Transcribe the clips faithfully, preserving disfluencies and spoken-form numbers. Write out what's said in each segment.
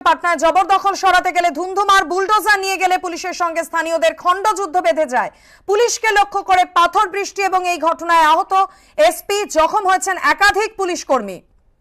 পাটনায় জবরদখল সরাতে গেলে ধুন্ধুমার বুলডোজার নিয়ে গেলে পুলিশের সঙ্গে স্থানীয়দের খণ্ডযুদ্ধ বেঁধে যায়। পুলিশকে লক্ষ্য করে পাথর বৃষ্টি এবং এই ঘটনায় আহত এসপি, জখম হয়েছেন একাধিক পুলিশ কর্মী।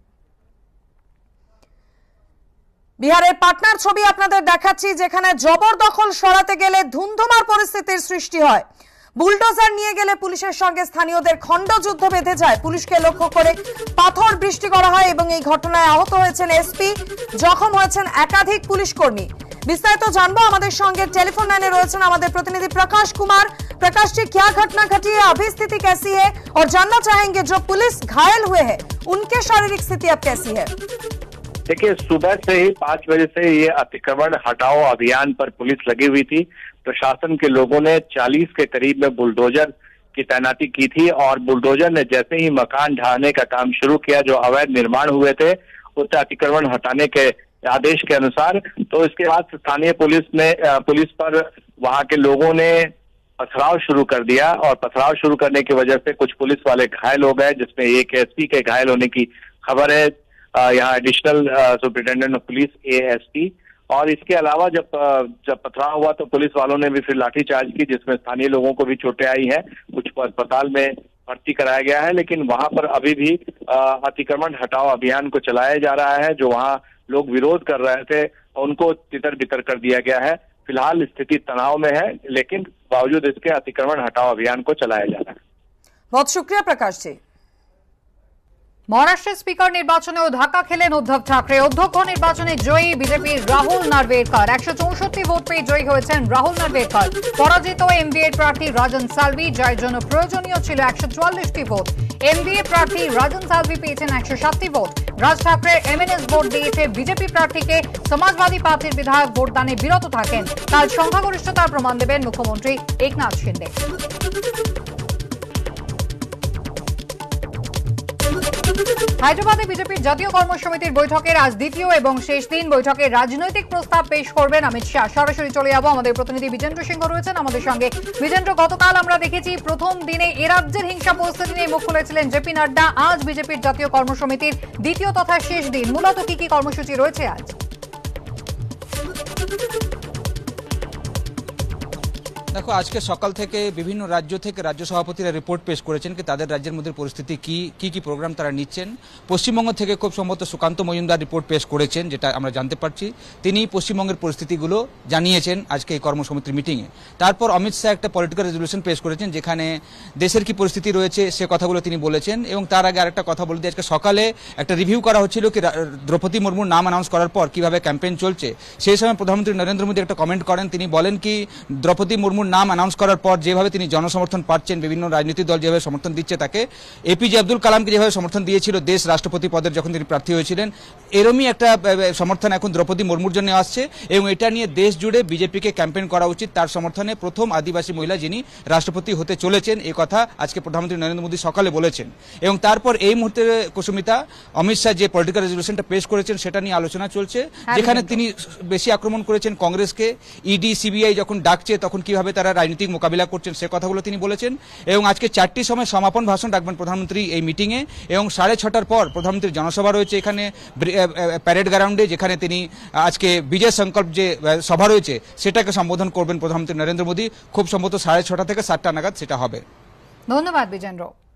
বিহারের পাটনার ছবি আপনাদের দেখাচ্ছি, যেখানে জবরদখল সরাতে গেলে ধুন্ধুমার পরিস্থিতির সৃষ্টি হয়। বুলডোজার নিয়ে গেলে পুলিশের সঙ্গে স্থানীয়দের খণ্ডযুদ্ধ বেঁধে যায়। পুলিশকে লক্ষ্য করে পাথর বৃষ্টি করা হয় এবং এই ঘটনায় আহত হয়েছেন এসপি, জখম হয়েছেন একাধিক পুলিশ কর্মী। বিস্তারিত জানবো, আমাদের সঙ্গে টেলিফোন লাইনে রয়েছেন আমাদের প্রতিनिधि प्रकाश कुमार। प्रकाश जी, क्या घटना घटी है, अभी स्थिति कैसी है, और जानना चाहेंगे जो पुलिस घायल हुए हैं उनके शारीरिक स्थिति अब कैसी है? देखिए, सुबह से ही पांच बजे से ये अतिक्रमण हटाओ अभियान पर पुलिस लगी हुई थी। प्रशासन के लोगों ने चालीस के करीब में बुलडोजर की तैनाती की थी और बुलडोजर ने जैसे ही मकान ढाने का काम शुरू किया, जो अवैध निर्माण हुए थे उसे अतिक्रमण हटाने के आदेश के अनुसार, तो इसके बाद स्थानीय पुलिस ने पुलिस पर वहां के लोगों ने पथराव शुरू कर दिया और पथराव शुरू करने की वजह से कुछ पुलिस वाले घायल हो गए, जिसमें एक एसपी के घायल होने की खबर है। यहाँ additional superintendent of police ASP. और इसके अलावा जब जब पथराव हुआ तो पुलिस वालों ने भी फिर लाठीचार्ज की, जिसमें स्थानीय लोगों को भी चोटें आई हैं। कुछ को अस्पताल में भर्ती कराया गया है, लेकिन वहां पर अभी भी अतिक्रमण हटाओ अभियान को चलाया जा रहा है। जो वहां लोग विरोध कर रहे थे उनको तितर बितर कर दिया गया है। फिलहाल स्थिति तनाव में है, लेकिन बावजूद इसके अतिक्रमण हटाओ अभियान को चलाया जा रहा है। बहुत शुक्रिया प्रकाश जी। মহারাষ্ট্রের স্পিকার নির্বাচনেও ধাক্কা খেলেন উদ্ধব ঠাকরে। অধ্যক্ষ নির্বাচনে জয়ী বিজেপির রাহুল নারভেকর একশো চৌষট্টি ভোট পেয়ে জয়ী হয়েছেন রাহুল নারভেকর। পরাজিত এমবিএ প্রার্থী রাজন সালভি, যার জন্য প্রয়োজনীয় ছিল একশো চুয়াল্লিশটি ভোট। এমবিএ প্রার্থী রাজন সালভি পেয়েছেন একশো সাতটি ভোট। রাজ ঠাকরে এমএনএস ভোট দিয়েছে বিজেপি প্রার্থীকে। সমাজবাদী পার্টির বিধায়ক ভোটদানে বিরত থাকেন। কাল সংখ্যাগরিষ্ঠতার প্রমাণ দেবেন মুখ্যমন্ত্রী একনাথ শিন্দে। হায়দ্রাবাদে বিজেপির জাতীয় কর্মসমিতির বৈঠকের আজ দ্বিতীয় এবং শেষ দিন। বৈঠকে রাজনৈতিক প্রস্তাব পেশ করবেন অমিত শাহ। সরাসরি চলে যাব, আমাদের প্রতিনিধি বিজেন্দ্র সিংহ রয়েছেন আমাদের সঙ্গে। বিজেন্দ্র, গতকাল আমরা দেখেছি প্রথম দিনে এ রাজ্যের হিংসা পরিস্থিতি নিয়ে মুখ খুলেছিলেন জেপি নাড্ডা। আজ বিজেপির জাতীয় কর্মসমিতির দ্বিতীয় তথা শেষ দিন, মূলত কি কি কর্মসূচি রয়েছে আজ? দেখো, আজকে সকাল থেকে বিভিন্ন রাজ্য থেকে রাজ্য সভাপতিরা রিপোর্ট পেশ করেছেন কি তাদের রাজ্যের মধ্যে পরিস্থিতি কি কি কি প্রোগ্রাম তারা নিচ্ছেন। পশ্চিমবঙ্গ থেকে খুব সম্ভবত সুকান্ত মজুমদার রিপোর্ট পেশ করেছেন, যেটা আমরা জানতে পারছি। তিনি পশ্চিমবঙ্গের পরিস্থিতিগুলো জানিয়েছেন আজকে এই কর্মসমিতির মিটিংয়ে। তারপর অমিত শাহ একটা পলিটিক্যাল রেজলিউশন পেশ করেছেন, যেখানে দেশের কি পরিস্থিতি রয়েছে সে কথাগুলো তিনি বলেছেন। এবং তার আগে আরেকটা কথা বলে দিই, আজকে সকালে একটা রিভিউ করা হচ্ছিল কি দ্রৌপদী মুর্মুর নাম অ্যানাউন্স করার পর কিভাবে ক্যাম্পেইন চলছে। সেই সময় প্রধানমন্ত্রী নরেন্দ্র মোদী একটা কমেন্ট করেন। তিনি বলেন কি দ্রৌপদী মুর্মুর নাম অ্যানাউন্স করার পর যেভাবে তিনি জনসমর্থন পাচ্ছেন, বিভিন্ন রাজনৈতিক দল যেভাবে সমর্থন দিচ্ছে তাকে, এপিজে আব্দুল কালামকে যেভাবে সমর্থন দিয়েছিল দেশ রাষ্ট্রপতি পদের যখন তিনি প্রার্থী হয়েছিলেন, এরমই একটা সমর্থন এখন দ্রৌপদী মুর্মুর জন্য আসছে। এবং এটা নিয়ে দেশ জুড়ে বিজেপিকে ক্যাম্পেইন করা উচিত। তার সমর্থনে প্রথম আদিবাসী মহিলা যিনি রাষ্ট্রপতি হতে চলেছেন, এই কথা আজকে প্রধানমন্ত্রী নরেন্দ্র মোদী সকালে বলেছেন। এবং তারপর এই মুহূর্তে কুসুমিতা, অমিত শাহ যে পলিটিক্যাল রেজলিউশনটা পেশ করেছেন সেটা নিয়ে আলোচনা চলছে, যেখানে তিনি বেশি আক্রমণ করেছেন কংগ্রেসকে। ইডি সিবিআই যখন ডাকছে তখন কিভাবে তারা রাজনৈতিক মোকাবিলা করছেন সে কথাগুলো তিনি বলেছেন। এবং আজকে চারটির সময় সমাপন ভাষণ রাখবেন প্রধানমন্ত্রী এই মিটিংয়ে। এবং সাড়ে ছটার পর প্রধানমন্ত্রীর জনসভা রয়েছে এখানে প্যারেড গ্রাউন্ডে, যেখানে তিনি আজকে বিজয় সংকল্প যে সভা রয়েছে সেটাকে সম্বোধন করবেন প্রধানমন্ত্রী নরেন্দ্র মোদী। খুব সম্ভবত সাড়ে ছটা থেকে সাতটা নাগাদ সেটা হবে। ধন্যবাদ বিজেন্দ্র।